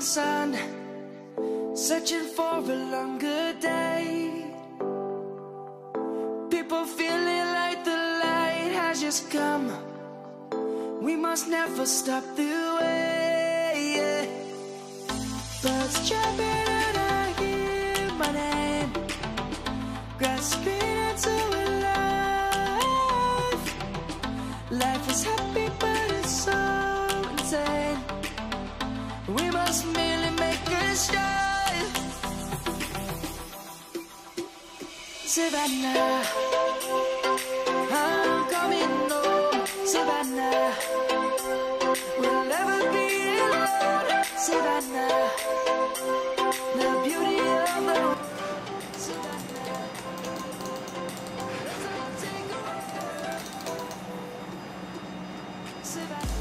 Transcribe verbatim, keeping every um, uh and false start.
sun, searching for a longer day. People feeling like the light has just come. We must never stop the way, yeah. Birds chirping and I hear my name, grasping into a life. Life is happy but it's so insane. We must merely make a start. Savannah, I'm coming home. Savannah, we'll never be alone. Savannah, the beauty of the world. Savannah, let's all take a walk. Savannah.